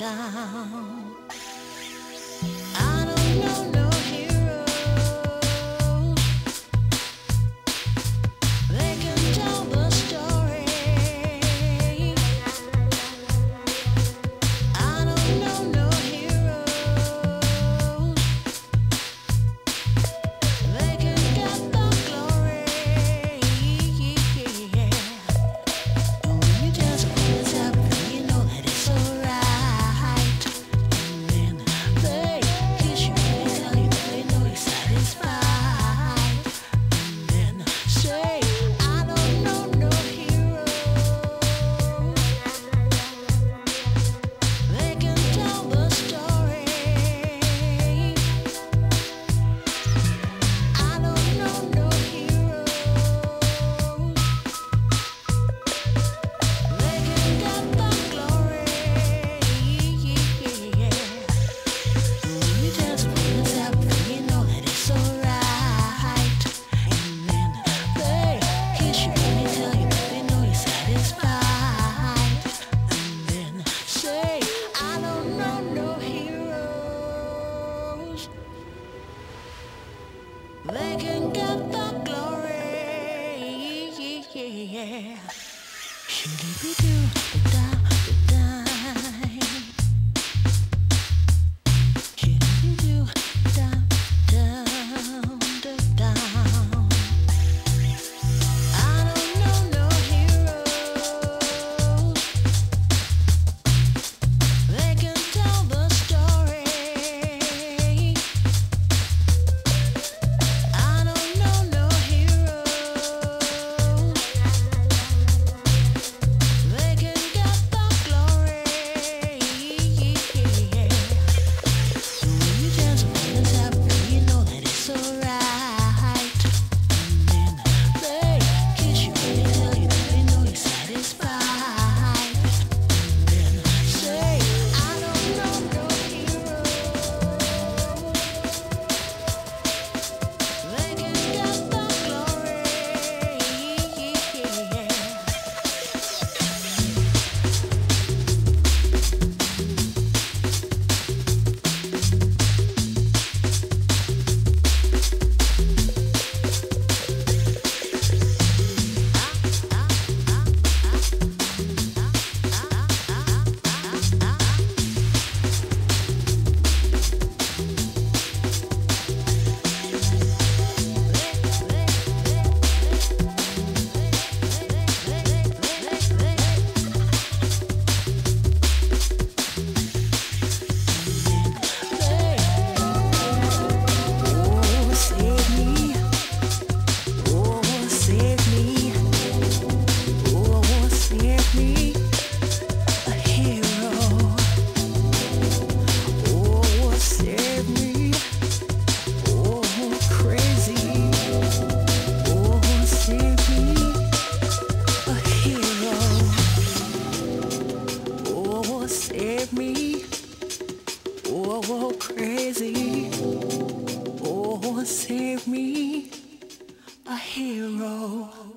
down. I don't know no hero. They can tell the story. I don't know no hero. They can get the glory. And when you just put this up, you know that it's alright. And then they kiss you and tell you that they know you're satisfied. And then say, I don't know no hero. They can tell the story. I don't know no hero. They can get the glory. When you just put this up, you know that it's alright. And then they kiss you and they tell you that they know you're satisfied. And then say, I don't know no heroes. They can get the glory. Shoo-dee-doo, da-da, shoo-dee-doo, da-da, da-da. I don't know no heroes. They can tell the story. I don't know no heroes. They can get the glory. So when you just put this up, you know that it's alright. And then they kiss you and they tell you that they know you're satisfied. And then say, I don't know no hero. They can get the glory. Save me, oh crazy, oh save me, a hero.